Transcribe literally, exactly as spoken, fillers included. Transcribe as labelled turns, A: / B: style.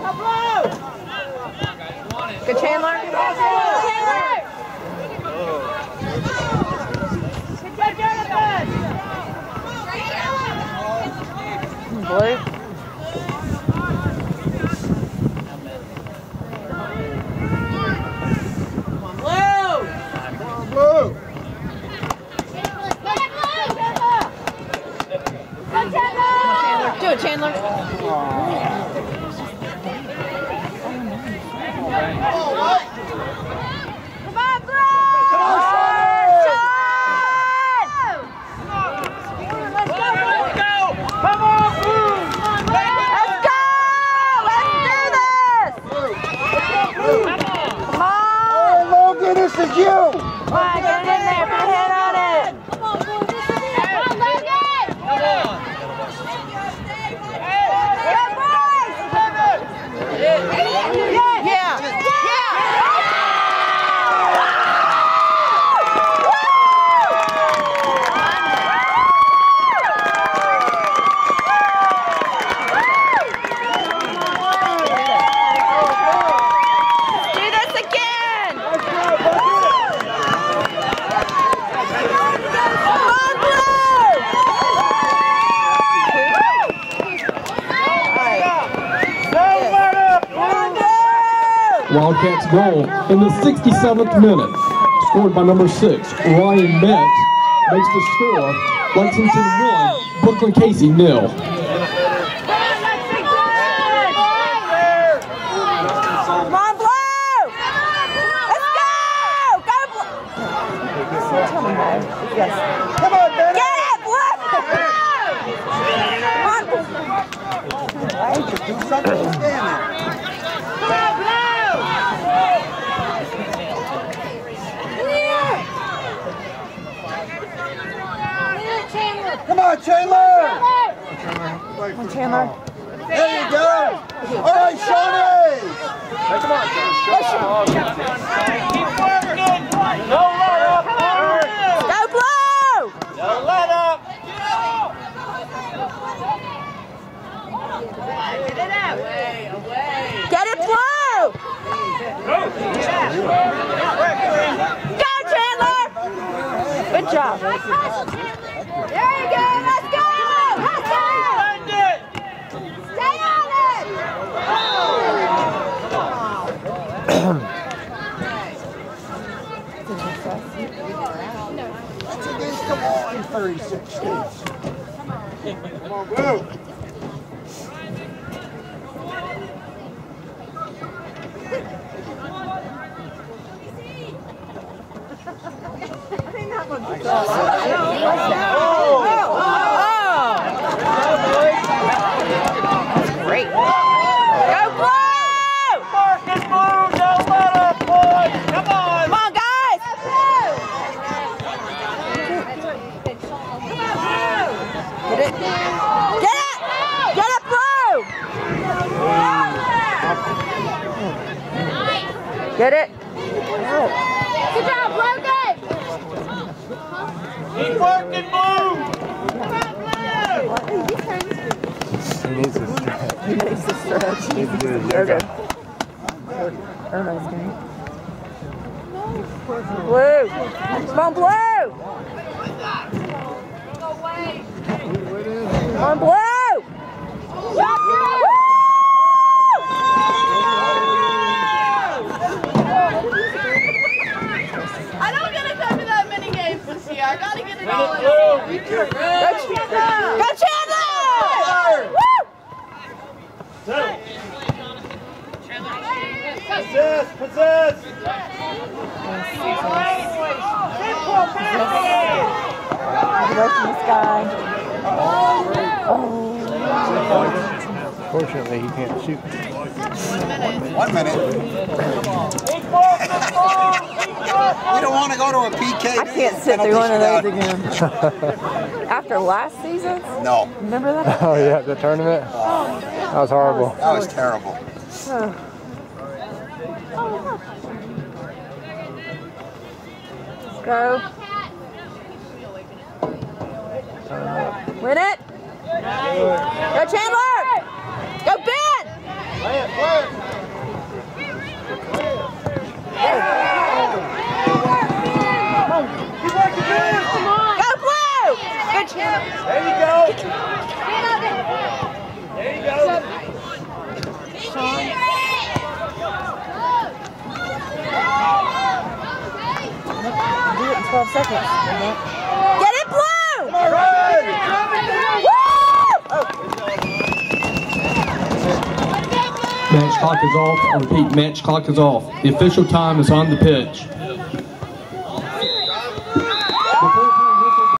A: Good Chandler. Blue. Do it, Chandler. Come on, Blue! Come on, Sean! Let's go! Let's go! Come on, Blue! Let's go! Let's do this! Come on!
B: Oh, Logan, this is you!
A: Come on, get it in there. Put your hand on it. Come on, Blue. This is it. Come on, Logan! Come on!
C: Wildcats goal in the sixty-seventh minute, scored by number six, Ryan Metz, makes the score. Lexington one, Brooklyn Casey nil.
A: Come on, Blue! Let's go! Go, Blue! Yes.
B: Come on, Bennett!
A: Get it, Blue!
B: Do something, stand there. Come on, Chandler!
A: Come on, Chandler.
B: There you go! All right, Shawnee!
D: Hey, come on, Sean.
E: Keep working! No let up!
A: Go, Blue!
E: No let up! Get it out! Away, away!
A: Get it, Blue! Go, Chandler! Good job. There you go! Let's go! Let's go!
E: Find it!
A: Stay on it!
B: That's against the wall in thirty-six states. Come on, Blue!
A: Great. Go, Blue!
E: Marcus, Blue! Don't let up, boys! Come on!
A: Come on, guys! Get it! Get it! Get it, Blue! Get it! Good job, Logan!
E: Keep working, Blue!
D: He needs to stretch.
A: He needs to stretch. He needs to do yoga. Erno's game. Blue! Come on, Blue! Come on, Blue!
F: I don't get to come to that many games this year. I gotta get it all in.
A: Go, Chandler! Go, Chandler! Woo!
E: Possess! Possess!
A: Away from this guy. Oh.
D: Fortunately, he can't shoot.
B: One minute. You don't want to go to a P K.
A: I can't sit through one of those again. After last season?
B: No.
A: Remember that?
D: Oh, yeah, the tournament? That was horrible.
B: That was terrible.
A: Oh. Let's go. Win it. Go, Chandler. Go, Ben.
B: Play it, play it.
E: There you go. There you go.
A: Do it in twelve seconds. Get it, Blue!
E: Run!
C: Match clock is off. I repeat, match clock is off. The official time is on the pitch.